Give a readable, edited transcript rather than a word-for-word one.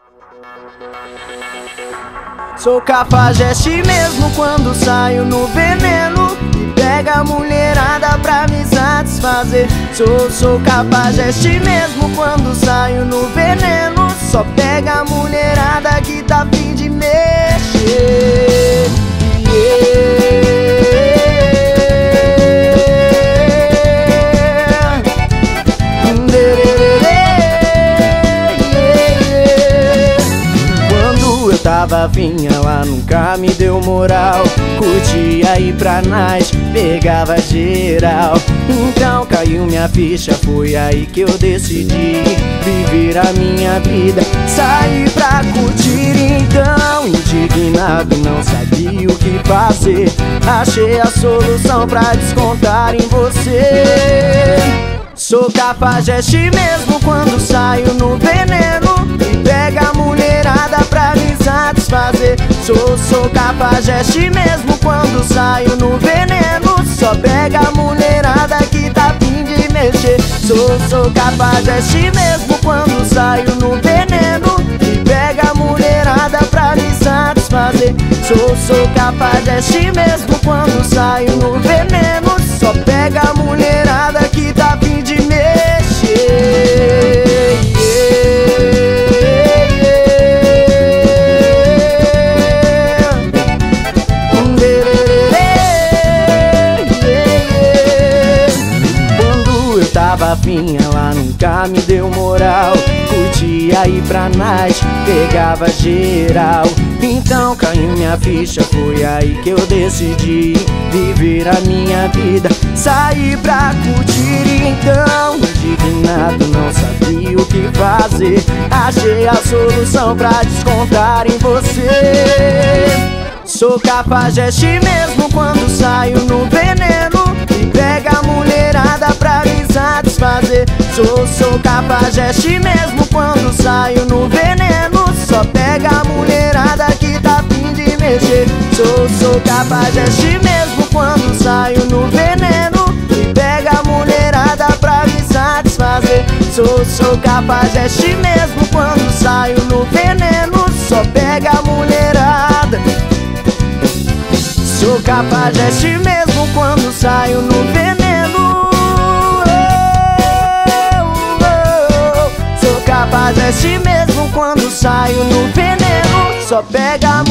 Sou cafajeste mesmo quando saio no veneno e pega a mulherada pra me satisfazer. Sou cafajeste mesmo quando saio no veneno, só pega a mulherada que tá a fim de mexer. Tava afim, ela nunca me deu moral. Curtia ir pra night, pegava geral. Então caiu minha ficha, foi aí que eu decidi viver a minha vida, sair pra curtir. Então, indignado, não sabia o que fazer. Achei a solução pra descontar em você. Sou cafajeste mesmo quando saio no veneno e pega a mulherada pra me satisfazer. Sou cafajeste mesmo quando saio no veneno, só pega a mulherada que tá a fim de mexer. Sou cafajeste mesmo quando saio no veneno e pega a mulherada pra me satisfazer. Sou cafajeste mesmo quando saio no veneno, só pega a mulherada que tá a fim de mexer. Quando eu tava afim, ela nunca me deu moral. Curtia ir pra night, pegava geral. Então caiu minha ficha, foi aí que eu decidi viver a minha vida, sair pra curtir. Então, indignado, não sabia o que fazer. Achei a solução pra descontar em você. Sou cafajeste mesmo quando saio no veneno e pega a mulherada pra me satisfazer. Sou cafajeste mesmo quando saio no veneno, só pega a mulherada que tá a fim de mexer. Sou cafajeste mesmo quando saio no veneno e pega a mulherada pra me satisfazer. Sou cafajeste mesmo quando saio no veneno, só pega a mulherada. Sou cafajeste mesmo quando saio no veneno. Sou cafajeste mesmo quando saio no veneno, só pega a